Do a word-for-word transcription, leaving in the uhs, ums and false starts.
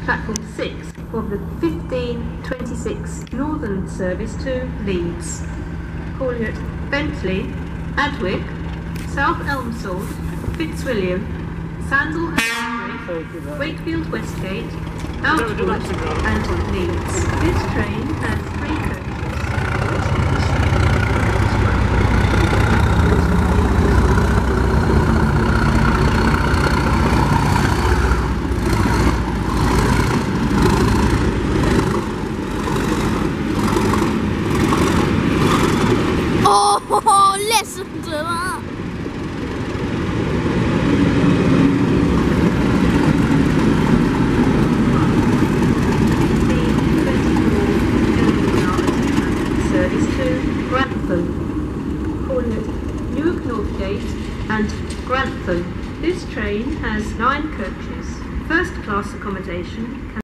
platform six for the fifteen twenty-six Northern service to Leeds. Calling at Bentley, Adwick, South Elmsall, Fitzwilliam, Sandal and Aldridge, Wakefield Westgate, Outwood and Leeds. This train has three coaches. Oh, 累死人了！ Service to Grantham, calling at Newark Northgate and Grantham. This train has nine coaches. First class accommodation can